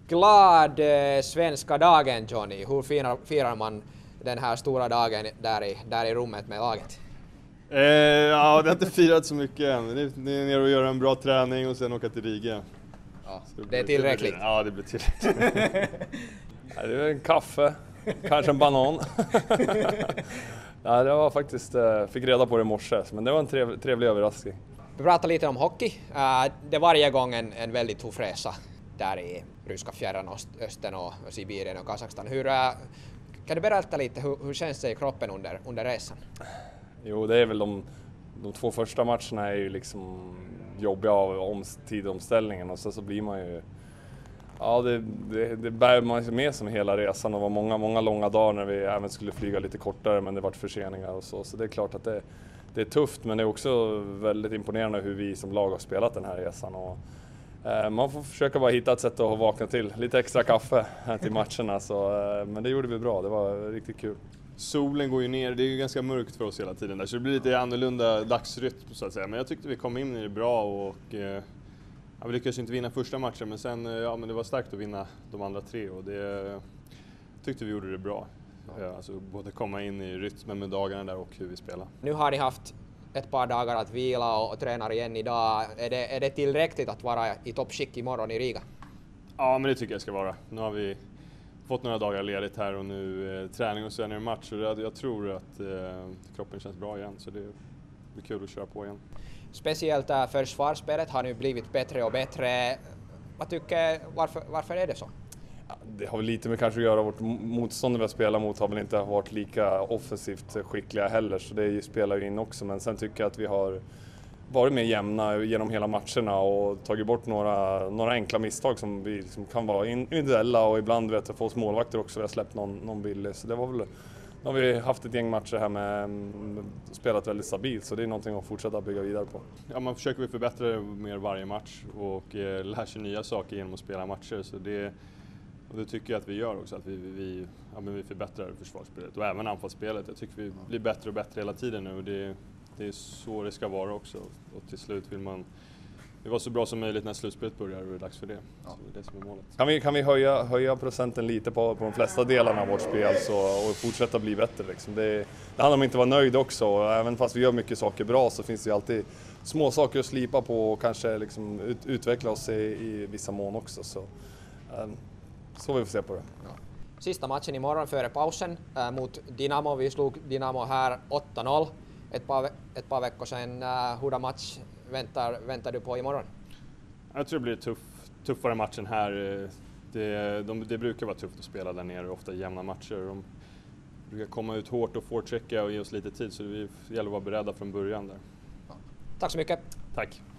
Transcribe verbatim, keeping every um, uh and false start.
glad eh, svenska dagen, Johnny. Hur firar, firar man den här stora dagen där i, där i rummet med laget? Eh, ja, det har inte firat så mycket än. Det är, det är ner och göra en bra träning och sen åka till Riga. Ja, det, det är tillräckligt. Det, ja, det blir tillräckligt. Ja, det är en kaffe, kanske en banan. Ja, det var faktiskt, fick reda på det i morse, men det var en trev, trevlig överraskning. Vi pratar lite om hockey. Uh, det är varje gång en, en väldigt tuff resa där i ryska fjärran, östen och Sibirien och Kazakstan. Hur, uh, kan du berätta lite, hur, hur känns det i kroppen under, under resan? Jo, det är väl de, de två första matcherna är ju liksom jobbiga av om, tidomställningen och så, så blir man ju... Ja, det, det, det bär man sig med som hela resan och var många, många långa dagar när vi även skulle flyga lite kortare men det var förseningar och så. Så det är klart att det, det är tufft men det är också väldigt imponerande hur vi som lag har spelat den här resan. Och, eh, man får försöka bara hitta ett sätt att vakna till. Lite extra kaffe här till matcherna så, eh, men det gjorde vi bra, det var riktigt kul. Solen går ju ner, det är ju ganska mörkt för oss hela tiden där så det blir lite annorlunda dagsrytm så att säga. Men jag tyckte vi kom in i det bra och... Eh, Ja, vi lyckades inte vinna första matchen men sen ja, men det var starkt att vinna de andra tre och det tyckte vi gjorde det bra. Ja, alltså både komma in i rytmen med dagarna där och hur vi spelar. Nu har ni haft ett par dagar att vila och, och träna igen idag. Är det, är det tillräckligt att vara i toppskick imorgon i Riga? Ja, men det tycker jag ska vara. Nu har vi fått några dagar ledigt här och nu eh, träning och sen är det match och jag, jag tror att eh, kroppen känns bra igen så det blir kul att köra på igen. Speciellt äh, försvarsspelet har nu blivit bättre och bättre. Vad tycker, varför, varför är det så? Ja, det har väl lite med kanske att göra. Vårt motstånd vi har spelat mot har väl inte varit lika offensivt skickliga heller så det spelar ju in också. Men sen tycker jag att vi har varit mer jämna genom hela matcherna och tagit bort några, några enkla misstag som, vi, som kan vara individuella och ibland vet jag, för oss målvakter också. Vi har släppt någon, någon billig så det var väl... Nu har vi haft ett gäng matcher här med, med spelat väldigt stabilt så det är någonting att fortsätta bygga vidare på. Ja, man försöker vi förbättra det mer varje match och eh, lär sig nya saker genom att spela matcher så det, och det tycker jag att vi gör också, att vi, vi, ja, men vi förbättrar försvarsspelet och även anfallsspelet. Jag tycker vi blir bättre och bättre hela tiden nu och det, det är så det ska vara också och till slut vill man det var så bra som möjligt när slutspelet börjar och det är dags för det. Ja. Så det är det som är målet. Kan vi, kan vi höja, höja procenten lite på, på de flesta delarna av vårt spel så, och fortsätta bli bättre? Liksom. Det, det handlar om att inte vara nöjd också. Även fast vi gör mycket saker bra så finns det ju alltid små saker att slipa på och kanske liksom ut, utveckla oss i, i vissa mån också. Så, um, så vi får se på det. Ja. Sista matchen imorgon före pausen äh, mot Dynamo. Vi slog Dynamo här åtta noll. Ett par, ett par veckor sedan. Äh, hurdan match väntar, väntar du på imorgon? Jag tror det blir tuff, tuffare matchen här. Det, de, det brukar vara tufft att spela där nere, ofta jämna matcher. De brukar komma ut hårt och forechecka och ge oss lite tid så vi gäller att vara beredda från början där. Ja. Tack så mycket. Tack.